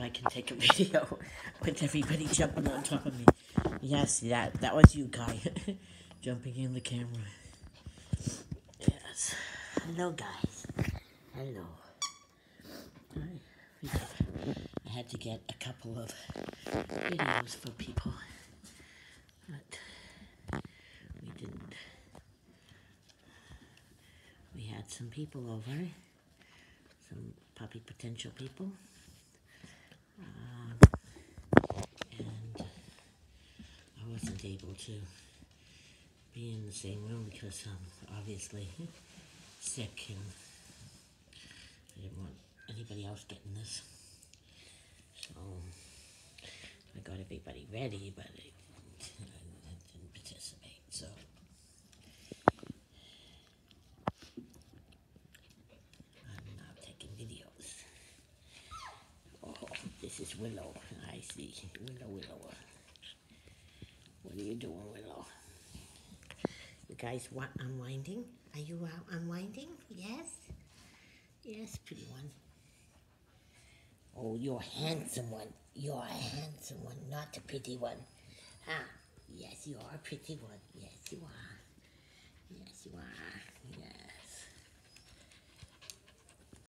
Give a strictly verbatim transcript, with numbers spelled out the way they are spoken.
I can take a video with everybody jumping on top of me. Yes, that that was you, Kai, jumping in the camera. Yes. Hello, guys. Hello. I had to get a couple of videos for people, but we didn't. We had some people over, some puppy potential people, um, and I wasn't able to be in the same room because I'm obviously sick and I didn't want anybody else getting this. So I got everybody ready, but I, I didn't participate. So I'm now taking videos. Oh, this is Willow. I see. Willow, Willow. What are you doing, Willow? You guys want unwinding? Are you out unwinding? Yes? Yes, pretty one. Oh, you're a handsome one. You're a handsome one, not a pretty one. Huh? Yes, you are a pretty one. Yes, you are. Yes, you are. Yes.